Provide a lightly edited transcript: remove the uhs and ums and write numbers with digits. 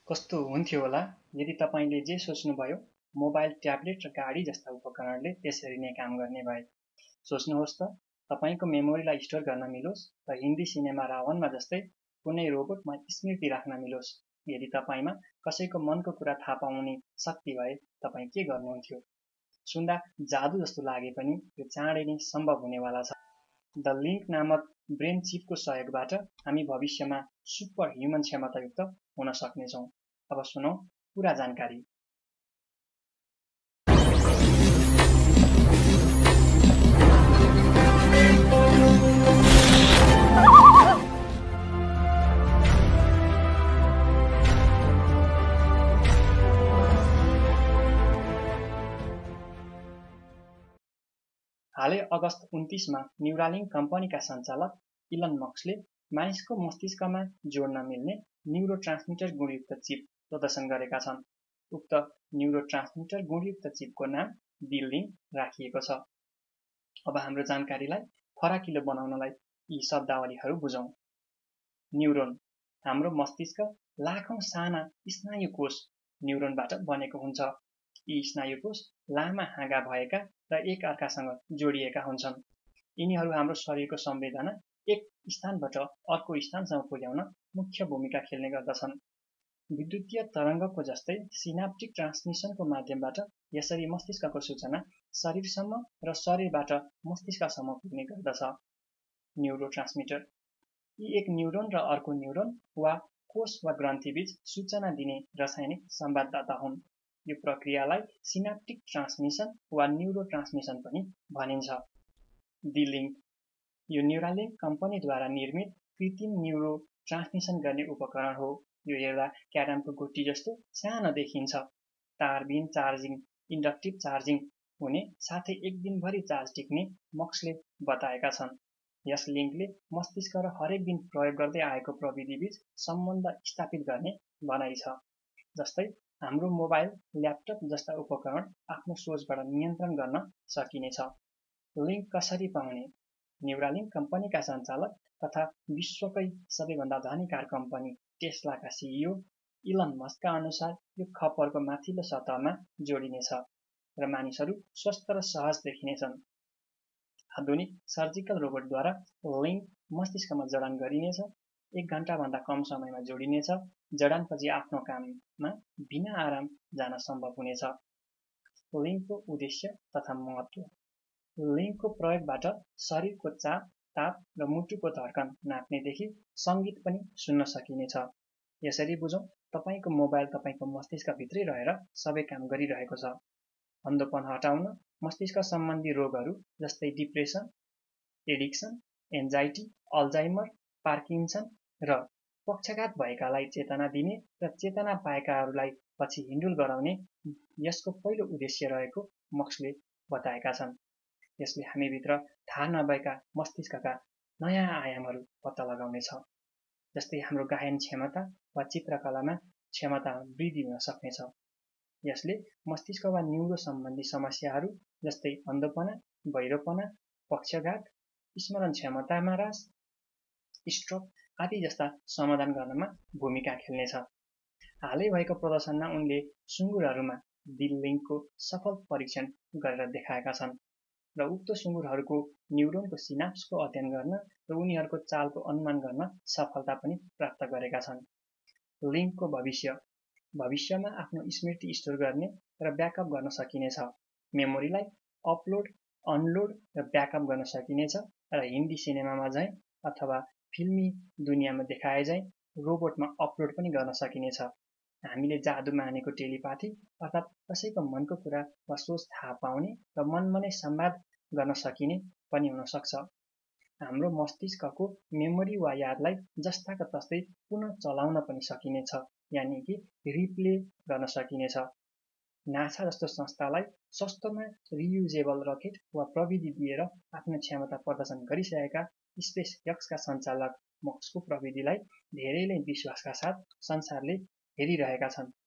कस्तो हुन्थ्यो होला यदि तपाईले जे सोच्नुभयो मोबाइल, ट्याब्लेट र गाडी जस्ता उपकरणले त्यसरी नै काम गर्ने भए। सोच्नुहोस् त, तपाईको मेमोरीलाई स्टोर गर्न मिलोस् र हिन्दी सिनेमा रावणमा जस्तै कुनै रोबोटमा स्मृति राख्न मिलोस्। यदि तपाईमा कसैको मनको कुरा थाहा पाउने शक्ति भए तपाई के गर्नुहुन्थ्यो? सुन्दा जादु जस्तो लागे पनि यो चाँडै नै सम्भव हुनेवाला छ। द लिङ्क नामक ब्रेन चिपको सहयोगबाट हामी भविष्यमा सुपर ह्युमन क्षमतायुक्त हुन सक्नेछौँ। अब सुनौ पूरा जानकारी। हालै अगस्त 29 मा न्युरालिङ्क कम्पनीका सञ्चालक इलन मस्कले मानिसको मस्तिष्कमा जोड्न मिल्ने न्युरोट्रान्समिटर गुणयुक्त चिप प्रदर्शन गरेका छन्। उक्त न्युरोट्रान्समिटर गुणयुक्त चिपको नाम द लिङ्क राखिएको छ। अब हाम्रो जानकारीलाई फराकिलो बनाउनलाई यी शब्दावलीहरू बुझौं। न्युरोन हाम्रो मस्तिष्क लाखौं साना स्नायु कोष न्युरोनबाट बनेको हुन्छ। यी स्नायु कोष लामा हाँगा भएका र एक अर्कासँग जोडिएका हुन्छन्। यिनीहरू हाम्रो शरीरको संवेदना एक स्थानबाट अर्को स्थानसम्म पुर्याउन मुख्य भूमिका खेल्ने गर्दछन्। विद्युतीय तरङ्गको जस्तै सिनाप्टिक ट्रान्समिसनको माध्यमबाट यसरी मस्तिष्कको सूचना शरीरसम्म र शरीरबाट मस्तिष्कसम्म पुग्ने गर्दछ। न्युरोट्रान्समिटर यी एक न्युरोन र अर्को न्युरोन वा कोष वा ग्रन्थीबीच सूचना दिने रासायनिक संवाददाता हुन्। यो प्रक्रियालाई सिनाप्टिक ट्रान्समिसन वा न्युरोट्रान्समिसन पनि भनिन्छ। द लिङ्क यो न्युरालिङ्क कम्पनीद्वारा निर्मित कृत्रिम न्युरो ट्रान्समिसन गर्ने उपकरण हो। यो हेर्दा क्यारमको गोटी जस्तो सानो देखिन्छ। तारबिन चार्जिङ, इन्डक्टिभ चार्जिङ हुने साथै एक दिनभरि चार्ज टिक्ने मस्कले बताएका छन्। यस लिङ्कले मस्तिष्क र हरेक दिन प्रयोग गर्दै आएको प्रविधिबीच सम्बन्ध स्थापित गर्ने भनाइ छ। जस्तै हाम्रो मोबाइल, ल्यापटप जस्ता उपकरण आफ्नो सोचबाट नियन्त्रण गर्न सकिनेछ। लिङ्क कसरी पाउने? न्युरालिङ्क कम्पनीका सञ्चालक तथा विश्वकै सबैभन्दा धनी कार कम्पनी टेस्लाका सिइओ इलन मस्कका अनुसार यो खप्परको माथिल्लो सतहमा जोडिनेछ र मानिसहरू स्वस्थ र सहज देखिनेछन्। आधुनिक सर्जिकल रोबोटद्वारा लिङ्क मस्तिष्कमा जडान गरिनेछ। 1 घण्टाभन्दा कम समयमा जोडिनेछ। जडानपछि आफ्नो काममा बिना आराम जान सम्भव हुनेछ। लिङ्कको उद्देश्य तथा महत्त्व। लिङ्कको प्रयोगबाट शरीरको चाप, ताप र मुटुको धड्कन नाप्नेदेखि सङ्गीत पनि सुन्न सकिनेछ। यसरी बुझौं, तपाईको मोबाइल तपाईको मस्तिष्कभित्रै रहेर सबै काम गरिरहेको छ। अन्धोपन हटाउन मस्तिष्क सम्बन्धी रोगहरू जस्तै depression, addiction, anxiety, Alzheimer, Parkinson र पक्षघात भएकालाई चेतना दिने र चेतना पाएकाहरूलाई पछि हिन्डुल गराउने यसको पहिलो उद्देश्य रहेको मस्कले बताएका छन्। यसले हामीभित्र थाहा नभएका मस्तिष्कका नयाँ आयामहरू पत्ता लगाउनेछ। जस्तै हाम्रो गायन क्षमता वा चित्रकलामा क्षमतामा वृद्धि हुन सक्नेछ। यसले मस्तिष्क वा न्युरो सम्बन्धी समस्याहरू जस्तै अन्धोपना, बहिरोपना, पक्षघात, स्मरण क्षमतामा ह्रास, स्ट्रोक आदि जस्ता समाधान गर्नमा भूमिका खेल्नेछ। हालै भएको प्रदर्शनमा उनले सुँगुरहरूमा द लिङ्कको सफल परीक्षण गरेर देखाएका छन् र उक्त सुँगुरहरूको न्युरोनको सिनाप्सको अध्ययन गर्न र उनीहरूको चालको अनुमान गर्न सफलता पनि प्राप्त गरेका छन्। लिङ्कको भविष्य। भविष्यमा आफ्नो स्मृति स्टोर गर्ने र ब्याकअप गर्न सकिनेछ। मेमोरीलाई अपलोड, अनलोड र ब्याकअप गर्न सकिनेछ र हिन्दी सिनेमामा झैं अथवा फिल्मी दुनियाँमा देखाए झैं रोबोटमा अपलोड पनि गर्न सकिनेछ। हामीले जादु मानेको टेलिपाथी अर्थात् कसैको मनको कुरा वा सोच थाहा पाउने र मनमा नै संवाद गर्न सकिने पनि हुन सक्छ। हाम्रो मस्तिष्कको मेमोरी वा यादलाई जस्ताको तस्तै पुनः चलाउन पनि सकिनेछ, यानि कि रिप्ले गर्न सकिनेछ। नासा जस्तो संस्थालाई सस्तोमा रियुजेबल रकेट वा प्रविधि दिएर आफ्नो क्षमता प्रदर्शन गरिसकेका स्पेस एक्सका सञ्चालक मस्कको प्रविधिलाई धेरैले विश्वासका साथ संसारले हेरिरहेका छन्।